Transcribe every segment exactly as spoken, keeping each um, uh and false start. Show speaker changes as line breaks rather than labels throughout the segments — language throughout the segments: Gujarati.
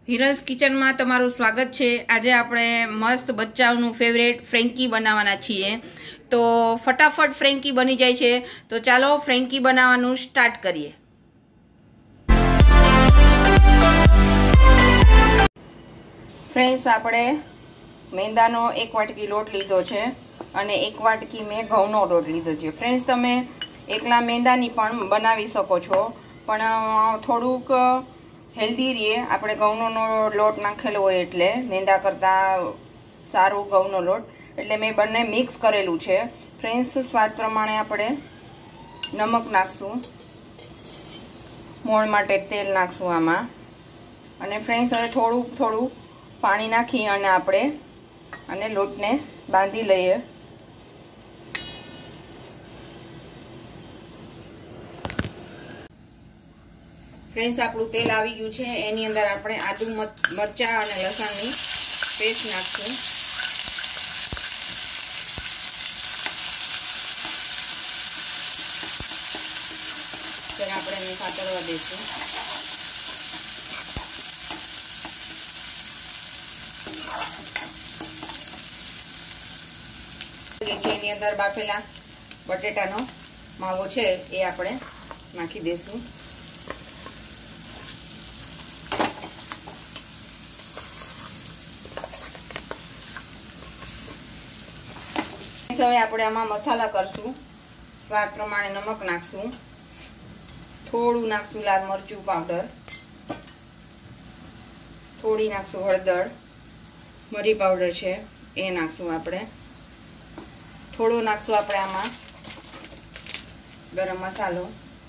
હિરલ્સ કિચનમાં તમારું સ્વાગત છે। આજે આપણે મસ્ત બચ્ચાઓનું ફેવરેટ ફ્રેન્કી બનાવવાના છીએ। તો ફટાફટ ફ્રેન્કી બની જાય છે। તો ચાલો ફ્રેન્કી બનાવવાનું સ્ટાર્ટ કરીએ। ફ્રેન્ડ્સ, આપણે મેંદાનો એક વાટકી લોટ લીધો છે અને એક વાટકી મેં ઘઉંનો લોટ લીધો છે। ફ્રેન્ડ્સ, તમે એકલા મેંદાની પણ બનાવી શકો છો, પણ થોડુંક હેલ્ધી રહીએ આપણે ઘઉંનો લોટ નાખેલો હોય એટલે મેંદા કરતાં સારું ઘઉંનો લોટ, એટલે મેં બંને મિક્સ કરેલું છે। ફ્રેન્ડ્સ, સ્વાદ પ્રમાણે આપણે નમક નાખશું, મોણ માટે તેલ નાખશું આમાં, અને ફ્રેન્ડ્સ હવે થોડું થોડું પાણી નાખી અને આપણે અને લોટને બાંધી લઈએ। ફ્રેન્ડ્સ, આપણું તેલ આવી ગયું છે, એની અંદર આપણે આદુ મરચાં અને લસણની પેસ્ટ નાખશું। ત્યારે આપણે એને સાતરવા દઈશું। એની અંદર બાફેલા બટેટાનો માવો છે એ આપણે નાખી દઈશું। હવે આપણે આમાં મસાલા કરશું। સ્વાદ પ્રમાણે નમક નાખશું, થોડું નાખશું લાલ મરચું પાવડર, થોડી નાખશું હળદર, મરી પાવડર છે એ નાખશું આપણે, થોડો નાખશું આપણે આમાં ગરમ મસાલો,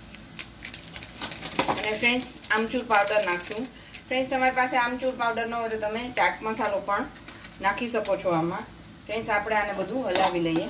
અને ફ્રેન્ડ્સ આમચૂર પાવડર નાખશું। ફ્રેન્ડ્સ, તમારી પાસે આમચૂર પાવડર ન હોય તો તમે ચાટ મસાલો પણ નાખી શકો છો આમાં। ફ્રેન્ડ્સ, આપણે આને બધું હલાવી લઈએ।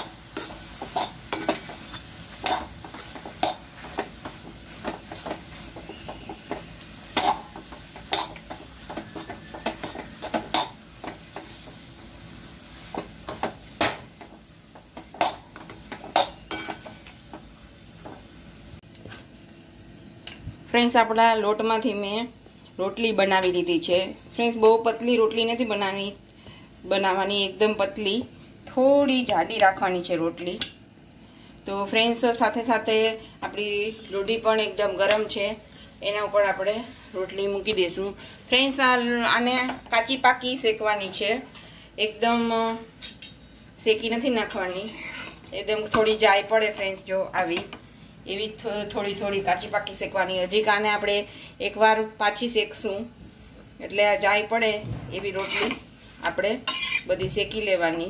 ફ્રેન્ડ્સ, આપણા લોટમાંથી મેં રોટલી બનાવી લીધી છે। ફ્રેન્ડ્સ, બહુ પતલી રોટલી નથી બનાવી બનાવવાની, એકદમ પતલી, થોડી જાડી રાખવાની છે રોટલી। તો ફ્રેન્ડ્સ, સાથે સાથે આપણી લોઢી પણ એકદમ ગરમ છે, એના ઉપર આપણે રોટલી મૂકી દઈશું। ફ્રેન્ડ્સ, આને કાચી પાકી શેકવાની છે, એકદમ શેકી નથી નાખવાની, એકદમ થોડી જાય પડે ફ્રેન્ડ્સ, જો આવી એવી થોડી થોડી કાચી પાકી શેકવાની। હજી કાને આપણે એકવાર પાછી શેકશું એટલે આ જાય પડે એવી રોટલી આપણે બધી શેકી લેવાની।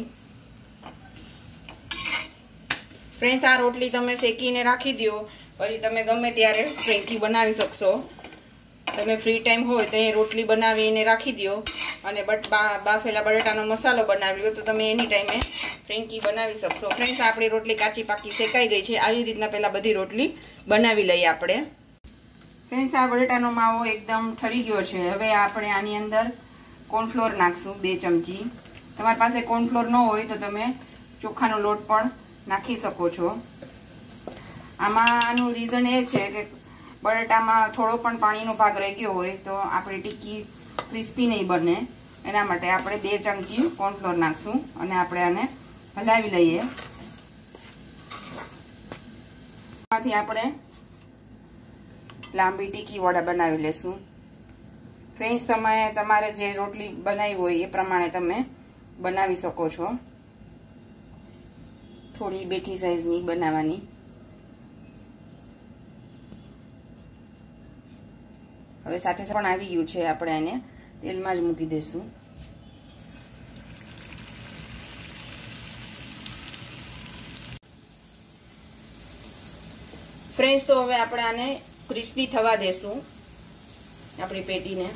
ફ્રેન્ડ્સ, આ રોટલી તમે શેકીને રાખી દો, પછી તમે ગમે ત્યારે ફ્રેન્કી બનાવી શકશો। તમે ફ્રી ટાઈમ હોય તો એ રોટલી બનાવીને રાખી દો અને બટ બાફેલા બટેટાનો મસાલો બનાવી લો તો તમે એની ટાઈમે ફ્રેન્કી બનાવી શકશો। ફ્રેન્ડ્સ, આપણી રોટલી કાચી પાકી શેકાઈ ગઈ છે। આવી રીતના પહેલા બધી રોટલી બનાવી લઈએ આપણે। ફ્રેન્ડ્સ, આ બટેટાનો માવો એકદમ ઠરી ગયો છે। હવે આપણે આની અંદર કોર્નફ્લોર નાખશું બે ચમચી। તમારી પાસે કોર્નફ્લોર ન હોય તો તમે ચોખાનો લોટ પણ નાખી શકો છો। આમાં આનું રીઝન એ છે કે બટેટામાં થોડો પણ પાણીનો ભાગ રહી ગયો હોય તો આપણી ટિક્કી ક્રિસ્પી નહીં બને, એના માટે આપણે બે ચમચી કોર્નફ્લોર નાખશું અને આપણે આને હલાવી લઈએ। આમાંથી આપણે લાંબી ટિક્કી વડા બનાવી લેશું। ફ્રેન્ડ્સ, તમે તમારે જે રોટલી બનાવી હોય એ પ્રમાણે તમે બનાવી શકો છો, થોડી બેઠી સાઈઝની બનાવવાની। હવે સાથે પણ આવી ગયું છે, આપણે એને તેલમાં જ મૂકી દઈશું। ફ્રેન્ડ્સ, તો હવે આપણે આને ક્રિસ્પી થવા દેશું આપણી પેટીને।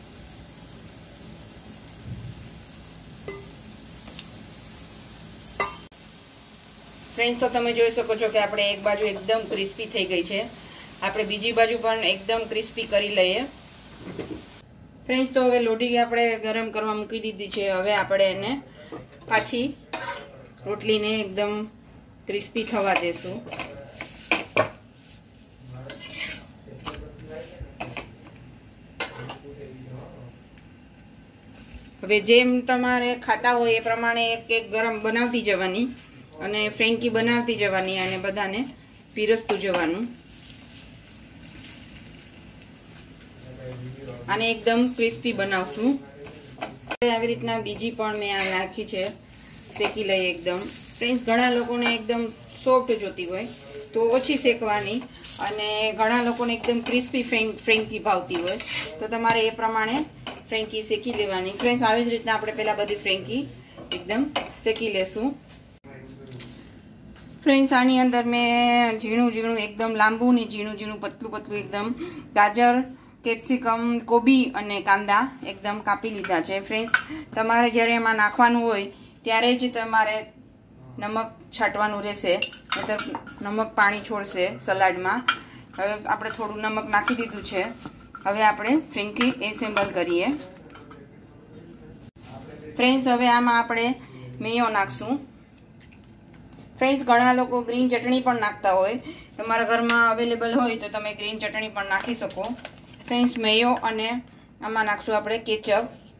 ફ્રેન્ડ્સ, તો તમે જોઈ શકો છો કે આપણે એક બાજુ એકદમ ક્રિસ્પી થઈ ગઈ છે, આપણે બીજી બાજુ પણ એકદમ ક્રિસ્પી કરી લઈએ। ફ્રેન્ડ્સ, તો હવે લોઢી આપણે ગરમ કરવા મૂકી દીધી છે। હવે આપણે એને પાછી રોટલીને એકદમ ક્રિસ્પી થવા દેશું। હવે જેમ તમારે ખાતા હોય એ પ્રમાણે એક એક ગરમ બનાવતી જવાની અને ફ્રેન્કી બનાવતી જવાની અને બધાને પીરસતું જવાનું. આને એકદમ ક્રિસ્પી બનાવશું. આવી રીતના બીજી પણ મેં આ નાખી છે, શેકી લઈએ એકદમ. ફ્રેન્ડ્સ, ઘણા લોકોને એકદમ સોફ્ટ જોતી હોય તો ઓછી શેકવાની અને ઘણા લોકોને એકદમ ક્રિસ્પી ફ્રેન્કી ભાવતી હોય તો તમારે એ પ્રમાણે ફ્રેન્કી શેકી લેવાની. ફ્રેન્ડ્સ, આવી જ રીતના આપણે પહેલાં બધી ફ્રેન્કી એકદમ શેકી લેશું. ફ્રેન્ડ્સ, આની અંદર મેં ઝીણું ઝીણું એકદમ લાંબુ ને ઝીણું ઝીણું પતલું પતલું એકદમ ગાજર, કેપ્સિકમ, કોબી અને કાંદા એકદમ કાપી લીધા છે. ફ્રેન્ડ્સ, તમારે જ્યારે એમાં નાખવાનું હોય ત્યારે જ તમારે નમક છાંટવાનું રહેશે, નહીંતર નમક પાણી છોડશે સલાડમાં. હવે આપણે થોડું નમક નાખી દીધું છે. હવે આપણે ફ્રેન્કી એસેમ્બલ કરીએ. ફ્રેન્ડ્સ, હવે આમાં આપણે મેયો નાખશું. ફ્રેન્ડ્સ, ઘણા લોકો ગ્રીન ચટણી પણ નાખતા હોય, તમારા ઘરમાં અવેલેબલ હોય તો તમે ગ્રીન ચટણી પણ નાખી શકો. ફ્રેન્ડ્સ, મેયો અને આમાં નાખશું આપણે કેચઅપ.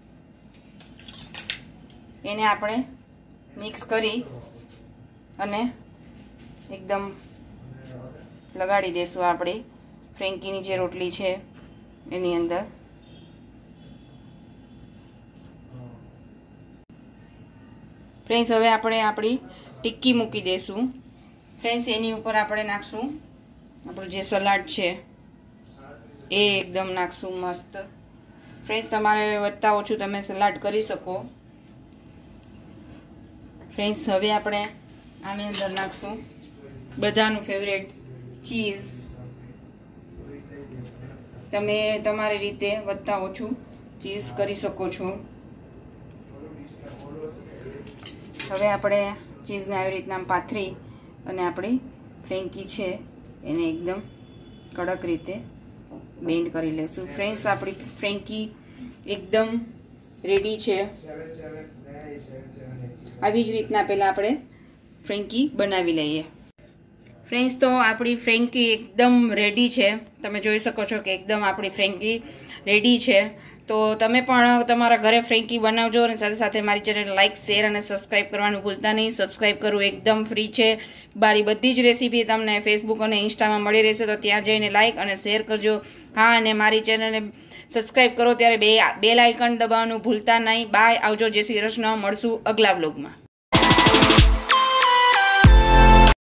એને આપણે મિક્સ કરી અને એકદમ લગાડી દઈશું આપણી ફ્રેન્કીની જે રોટલી છે એની અંદર. ફ્રેન્ડ્સ, હવે આપણે આપણી ટિક્કી મૂકી દઈશું. ફ્રેન્ડ્સ, એની ઉપર આપણે નાખશું આપણું જે સલાડ છે એ એકદમ નાખશું મસ્ત. ફ્રેન્ડ્સ, તમારે વધતા ઓછું તમે સલાડ કરી શકો. ફ્રેન્ડ્સ, હવે આપણે આની અંદર નાખશું બધાનું ફેવરેટ ચીઝ. તમે તમારી રીતે વધતા ઓછું ચીઝ કરી શકો છો. હવે આપણે ચીઝને આવી રીતના પાથરી અને આપણી ફ્રેન્કી છે એને એકદમ કડક રીતે બેન્ડ કરી લેશું. ફ્રેન્ડ્સ, આપણી ફ્રેન્કી એકદમ રેડી છે. આવી જ રીતના પહેલાં આપણે ફ્રેન્કી બનાવી લઈએ. ફ્રેન્ડ્સ, તો આપણી ફ્રેન્કી એકદમ રેડી છે. તમે જોઈ શકો છો કે એકદમ આપણી ફ્રેન્કી રેડી છે. તો તમે પણ તમારા ઘરે ફ્રેન્કી બનાવજો અને સાથે સાથે મારી ચેનલ લાઇક, શેર અને સબસ્ક્રાઈબ કરવાનું ભૂલતા નહીં. સબસ્ક્રાઈબ કરવું એકદમ ફ્રી છે. મારી બધી જ રેસીપી તમને ફેસબુક અને ઇન્સ્ટામાં મળી રહેશે, તો ત્યાં જઈને લાઇક અને શેર કરજો. હા, અને મારી ચેનલને સબસ્ક્રાઈબ કરો ત્યારે બે બેલ આઇકન દબાવવાનું ભૂલતા નહીં. બાય, આવજો, જય શ્રી કૃષ્ણ. મળશું અગલા વ્લોગમાં.